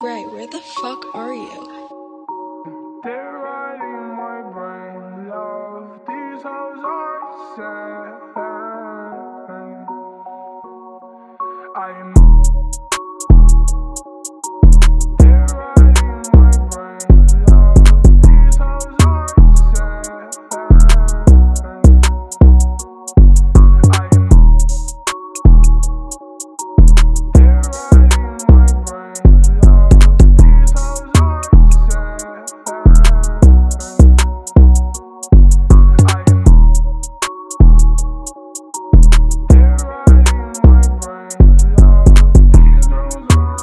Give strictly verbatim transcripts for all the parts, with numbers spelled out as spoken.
Ray, where the fuck are you? They're riding my brain, love. These hoes are sad. I'm They're riding my brain, love. These hoes are sad. I'm They're riding my brain, love. These hoes are sad. I'm They're riding my brain, love. These hoes are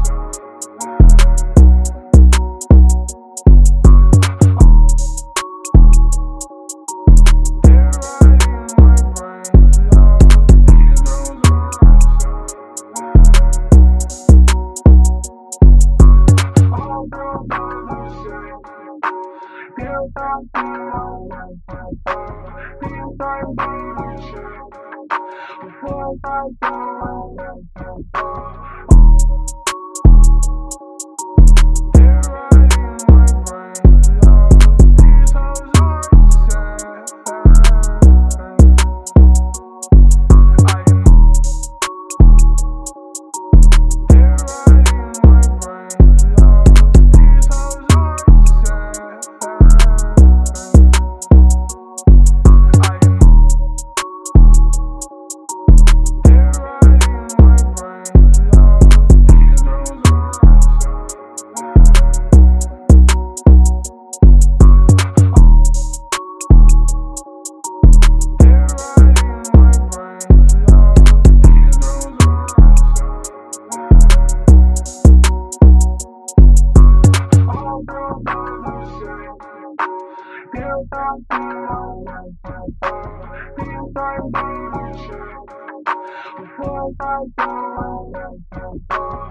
They're riding my brain, love. These hoes are all girls are the same. Girls are feeling these are baby shit. Before I do They're riding my brain, love. These hoes are sad. I'm They're riding my brain, love. These hoes are sad. I'm They're riding my brain, love. These hoes are They're riding my brain, love. These hoes are all girls are the same. Girls are feeling these are baby shit. Before I do